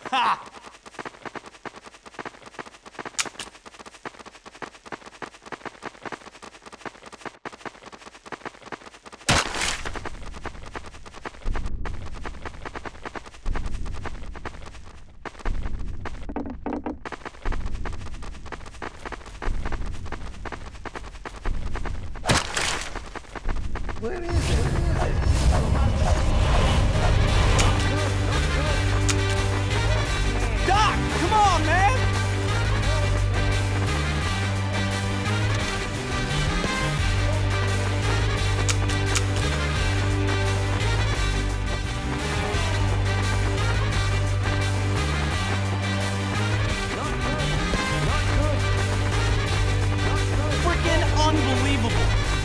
Ha! Where is it? Doc, come on, man! Freaking unbelievable!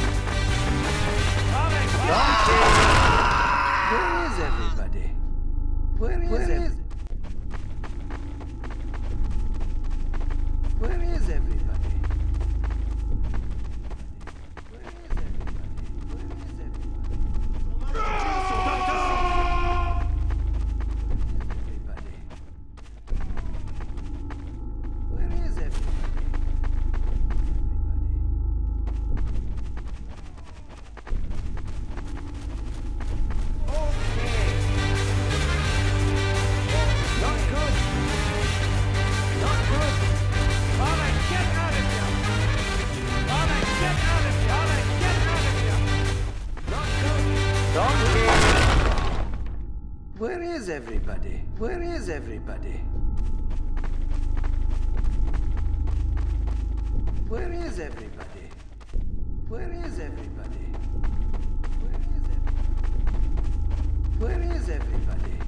Where is everybody? Where is everybody? Where is everybody? Where is everybody? Where is everybody? Where is everybody? Where is everybody? Where is everybody? Where is everybody? Where is everybody? Where is everybody?